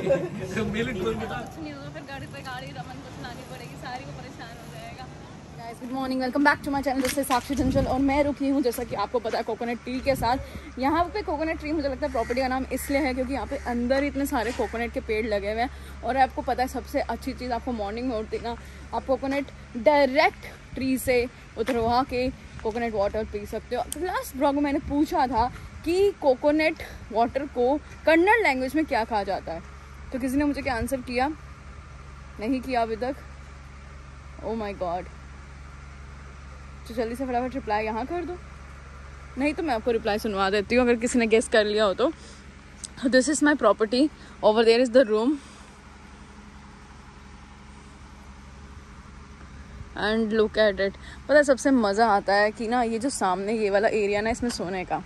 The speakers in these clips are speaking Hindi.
फिर गाड़ी रमन को चलानी पड़ेगी, सारी को परेशान हो जाएगा। Guys good morning, welcome back to my channel. This is Sakshi Chanchal और मैं रुकी हूँ जैसा कि आपको पता है कोकोनट ट्री के साथ। यहाँ पे कोकोनट ट्री मुझे लगता है प्रॉपर्टी का नाम इसलिए है क्योंकि यहाँ पे अंदर इतने सारे कोकोनट के पेड़ लगे हुए हैं। और आपको पता है सबसे अच्छी चीज़ आपको मॉर्निंग में उठती ना, आप कोकोनट डायरेक्ट ट्री से उतरवा के कोकोनट वाटर पी सकते हो। लास्ट ब्लॉग में मैंने पूछा था कि कोकोनट वाटर को कन्नड़ लैंग्वेज में क्या कहा जाता है, तो किसी ने मुझे क्या आंसर किया नहीं किया अभी तक। ओ माय गॉड, तो जल्दी से फटाफट रिप्लाई यहाँ कर दो, नहीं तो मैं आपको रिप्लाई सुनवा देती हूँ अगर किसी ने गेस कर लिया हो तो। This is my property, over there is the room and look at it. पता है सबसे मज़ा आता है कि ना ये जो सामने ये वाला एरिया ना, इसमें सोने का,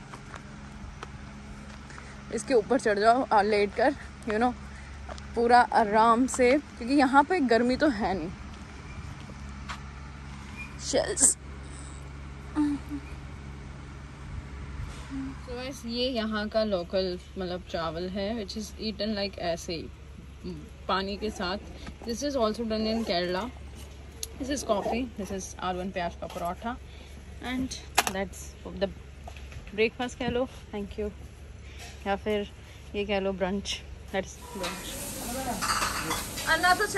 इसके ऊपर चढ़ जाओ लेट कर यू नो पूरा आराम से, क्योंकि यहाँ पे गर्मी तो है नहीं। शेल्स तो गाइस ये यहाँ का लोकल मतलब चावल है विच इज़ ईटन लाइक ऐसे ही पानी के साथ। This is also done in Kerala. This is coffee, this is aloo pyaz का paratha and that's the breakfast कह लो, थैंक यू, या फिर ये कह लो ब्रंच, दैट्स ब्रंच। अन्ना तो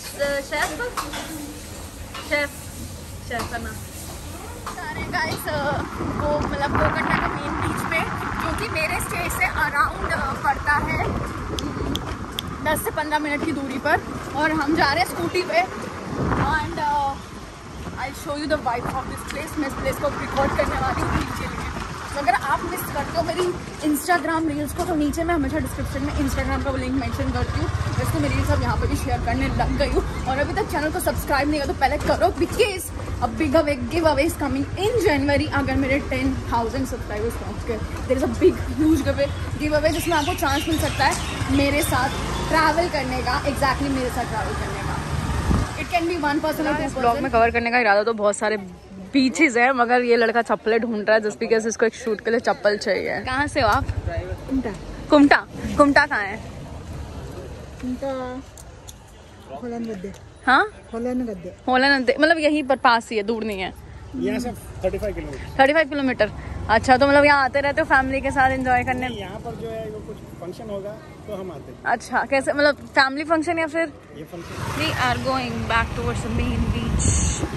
शेफ करना सारे गाइस वो मतलब कोलकाता का मेन बीच पे, जो कि मेरे स्टेट से अराउंड पड़ता है 10 से 15 मिनट की दूरी पर, और हम जा रहे हैं स्कूटी पे and I show you the vibe of this place. मैं इस प्लेस को रिकॉर्ड करने वाली हूँ नीचे लिए, तो अगर आप मिस करते हो मेरी इंस्टाग्राम रील्स को तो नीचे मैं हमेशा डिस्क्रिप्शन में इंस्टाग्राम का लिंक मेंशन करती हूँ। वैसे मेरी रील्स अब यहाँ पे भी शेयर करने लग गई हूँ, और अभी तक चैनल को सब्सक्राइब नहीं किया तो पहले करो, because a big giveaway is coming in January. अगर मेरे 10,000 सब्सक्राइबर्स पहुँच गए, there is a big huge giveaway जिसमें आपको चांस मिल सकता है मेरे साथ ट्रैवल करने का, एग्जैक्टली मेरे साथ ट्रैवल करने का। इट कैन बी 1 पर्सन और 2 पर्सन। ब्लॉग में कवर करने का इरादा तो बहुत सारे बीचेस है, मगर ये लड़का चप्पलें ढूंढ रहा है जस्ट बिकॉज इसको एक शूट के लिए चप्पल चाहिए। कहाँ से हो आप? कुमटा। कुमटा कहाँ है? हाँ होलन, मतलब यहीं पर पास ही है, दूर नहीं है। यहाँ से 35 किलोमीटर। अच्छा, तो मतलब यहाँ आते रहते हो फैमिली के साथ एंजॉय करने? यहाँ पर जो है वो कुछ फंक्शन होगा तो हम आते हैं। अच्छा, कैसे मतलब फैमिली फंक्शन या फिर ये function? We are going back towards the main beach.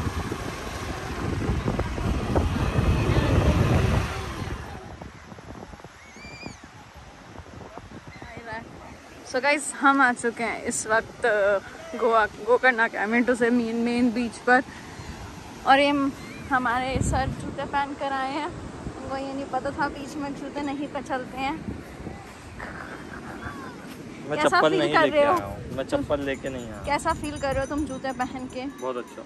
So guys हम आ चुके हैं इस वक्त गोकर्णा के मिंटू से मेन बीच पर, और ये हमारे सर जूते पहन कर आए हैं। उनको ये नहीं पता था बीच में जूते नहीं चलते हैं। मैं चप्पल नहीं लेके आया हूँ, मैं चप्पल लेके नहीं आया। कैसा फील कर रहे हो तुम जूते पहन के? बहुत अच्छा।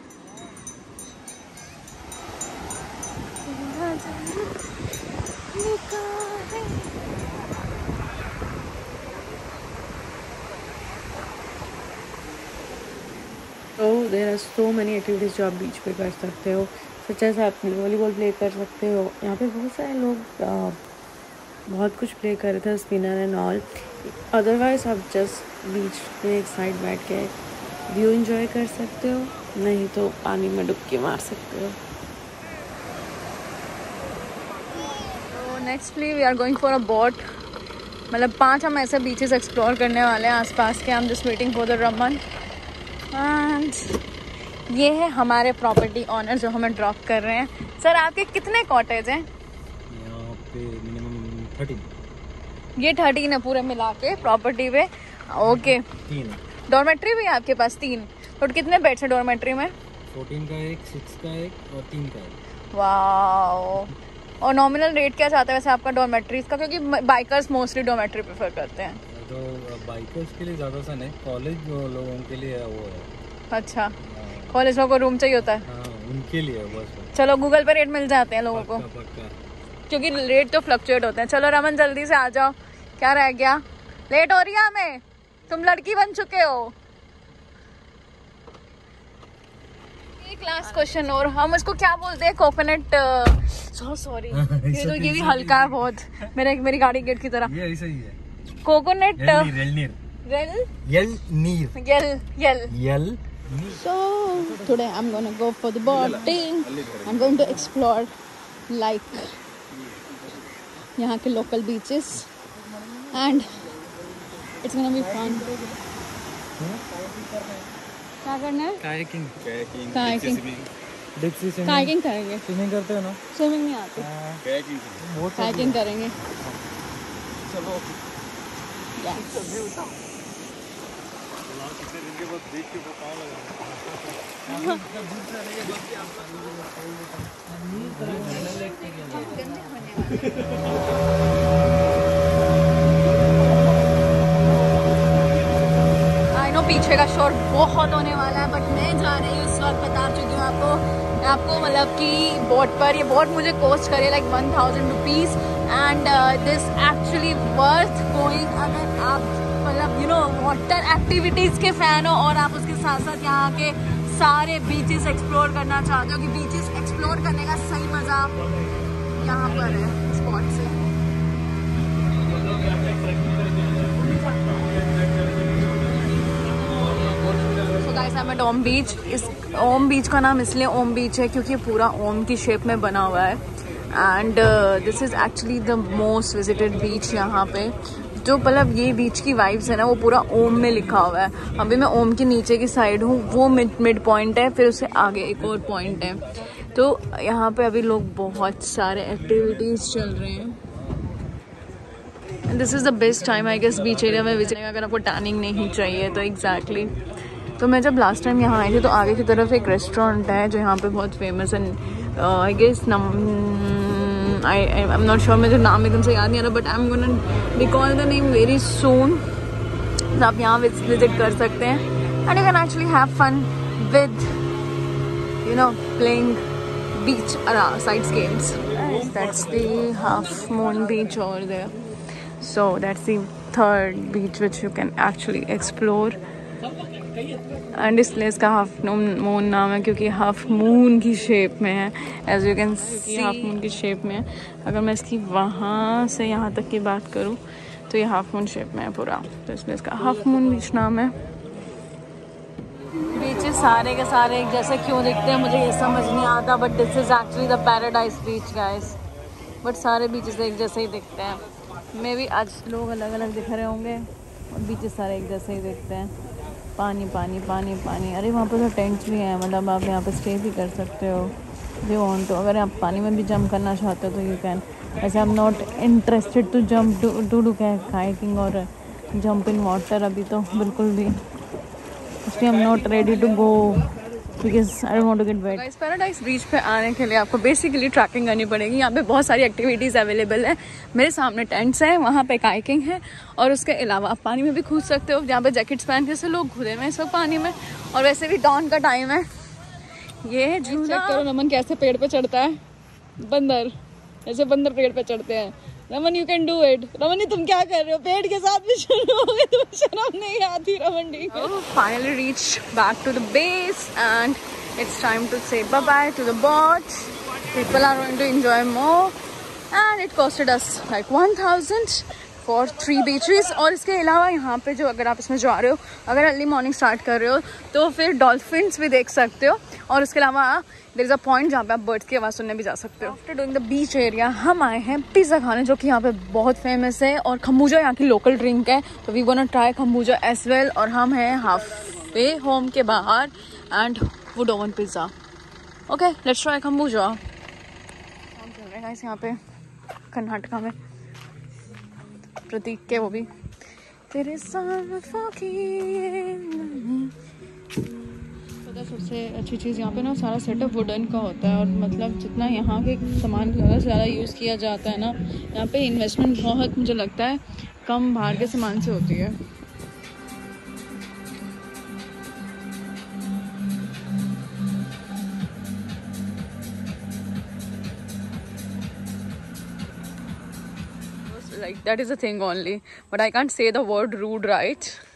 तो there are so many activities जो आप बीच पे कर सकते हो, सच एज आप वॉलीबॉल प्ले कर सकते हो। यहाँ पे बहुत सारे लोग बहुत कुछ प्ले कर रहे थे, स्पिनर एंड ऑल। अदरवाइज आप जस्ट बीच पे एक साइड बैठ के व्यू एंजॉय कर सकते हो, नहीं तो पानी में डुबकी मार सकते हो। तो nextly we are going for a boat, मतलब 5 हम ऐसे बीचेस एक्सप्लोर करने वाले हैं आसपास के। I am just waiting for the Raman एंड ये है हमारे प्रॉपर्टी ऑनर जो हमें ड्रॉप कर रहे हैं। सर आपके कितने कॉटेज हैं? यहाँ पे मिनिमम 13। ये 13 है पूरे मिला के प्रॉपर्टी पे। ओके, 3 डॉर्मेट्री भी है आपके पास? 3। तो कितने बेड्स है डॉर्मेट्री में? 14 का एक, 6 का एक और 3 का एक। वाओ। और नॉमिनल रेट क्या चाहते हैं वैसे आपका डॉर्मेट्रीज का, क्योंकि बाइकर्स मोस्टली डॉर्मेट्री प्रेफर करते हैं? तो बाइकर्स के लिए ज़्यादा सा नहीं, कॉलेज लोगों के लिए वो है। अच्छा, कॉलेज लोगों को रूम चाहिए होता है? हाँ, उनके लिए बस। चलो गूगल पे रेट मिल जाते हैं लोगों को, पक्का। क्योंकि रेट तो फ्लक्चुएट होते हैं। चलो रमन जल्दी से आ जाओ, क्या रह गया? लेट हो रही है हमें, तुम लड़की बन चुके हो। एक लास्ट क्वेश्चन और, हम इसको क्या बोलते हैं? कोकोनट, सॉरी ये भी हल्का है बहुत, मेरी गाड़ी गेट की तरह। ये ऐसा ही है। कोकोनट एलनीर Yell. So today I'm gonna go for the boating. I'm going to explore like यहाँ के local beaches and it's gonna be fun. क्या करना है? कायाकिंग करेंगे. स्विमिंग करते हो ना? स्विमिंग नहीं आती. कायाकिंग करेंगे. चलो. पीछे का शोर बहुत होने वाला है बट मैं जा रही हूँ इस वक्त. बता चुकी हूँ आपको मतलब कि बोट पर ये बोट मुझे कॉस्ट करे like 1000 rupees and this actually worth going. अगर आप मतलब यू नो वाटर एक्टिविटीज़ के फ़ैन हो और आप उसके साथ साथ यहाँ के सारे बीचेस एक्सप्लोर करना चाहते हो कि बीचेस एक्सप्लोर करने का सही मज़ा यहाँ पर है स्पॉट से. मैं ओम बीच. इस ओम बीच का नाम इसलिए ओम बीच है क्योंकि पूरा ओम की शेप में बना हुआ है and this is actually the most visited beach यहाँ पे. जो मतलब ये बीच की वाइब्स है ना वो पूरा ओम में लिखा हुआ है. अभी मैं ओम के नीचे की साइड हूँ, वो मिड पॉइंट है, फिर उससे आगे एक और पॉइंट है. तो यहाँ पे अभी लोग बहुत सारे एक्टिविटीज़ चल रहे हैं. This is the best time I guess beach area में विजिटिंग अगर आपको टैनिंग नहीं चाहिए तो. एग्जैक्टली. तो मैं जब लास्ट टाइम यहाँ आई थी तो आगे की तरफ एक रेस्टोरेंट है जो यहाँ पे बहुत फेमस है. I guess I am not sure, मुझे नाम एकदम से याद नहीं आ रहा but I am gonna recall the name very soon. तो आप यहाँ विजिट कर सकते हैं and you can actually have fun with you know playing beach sides games. That's the half moon beach over there. So that's the third beach which you can actually explore. And इस प्लेस का हाफ मून नाम है क्योंकि हाफ मून की शेप में है. As you can see half moon की शेप में है. अगर मैं इसकी वहाँ से यहाँ तक की बात करूँ तो ये हाफ मून शेप में है पूरा. तो इस प्लेस का हाफ मून बीच नाम है. बीचेस सारे के सारे एक जैसे क्यों दिखते हैं मुझे ये समझ नहीं आता but this is actually the paradise beach guys. But सारे बीचेस एक जैसे ही दिखते हैं. मे भी आज लोग अलग अलग दिख रहे होंगे और बीचेस सारे एक जैसे ही दिखते हैं. पानी पानी पानी पानी. अरे वहाँ पर तो टेंट्स भी हैं, मतलब आप यहाँ पर स्टे भी कर सकते हो जो वांट टू. अगर आप पानी में भी जंप करना चाहते हो तो यू कैन. वैसे I am not interested to jump to do kayaking और जंप इन वाटर अभी तो बिल्कुल भी. इसलिए I am not ready to go because I don't want to get wet. इस पैराडाइज बीच पे आने के लिए आपको बेसिकली ट्रैकिंग करनी पड़ेगी. यहाँ पे बहुत सारी एक्टिविटीज़ अवेलेबल है. मेरे सामने टेंट्स हैं, वहाँ पे कायाकिंग है और उसके अलावा आप पानी में भी कूद सकते हो. जहाँ पे जैकेट्स पहन के से लोग कूदे हुए हैं सब पानी में. और वैसे भी डॉन का टाइम है. ये झूला चेक करो रमन कैसे पेड़ पे चढ़ता है. बंदर ऐसे बंदर पेड़ पे चढ़ते हैं. Raman you can do it. Raman तुम क्या कर रहे हो? पेड़ के साथ भी शुरू हो गए. तुम्हें शर्म नहीं आती Raman? Finally reach back to the base and it's time to say bye bye to the boat. People are going to enjoy more and it costed us like 1000 for 3 beaches. और इसके अलावा यहाँ पे जो अगर आप इसमें जा रहे हो, अगर अर्ली मॉर्निंग स्टार्ट कर रहे हो तो फिर डॉल्फिन्स भी देख सकते हो. और उसके अलावा देयर इज़ अ पॉइंट जहाँ पे आप बर्ड्स की आवाज़ सुनने भी जा सकते हो. After doing the beach area हम आए हैं पिज़्ज़ा खाने जो कि यहाँ पे बहुत फेमस है. और खम्बूजा यहाँ की लोकल ड्रिंक है तो we gonna try kombucha as well. और हम हैं हाफ वे होम के बाहर and wood oven pizza. Okay let's try kombucha. हम चल रहे हैं यहाँ पे कर्नाटका में प्रतीक के वो भी तेरे पता. सबसे अच्छी चीज़ यहाँ पे ना सारा सेटअप वुडन का होता है और मतलब जितना यहाँ के सामान ज़्यादा से ज़्यादा यूज़ किया जाता है ना यहाँ पे इन्वेस्टमेंट बहुत मुझे लगता है कम बाहर के सामान से होती है. Like that is a thing only, but I can't say the word rude, right?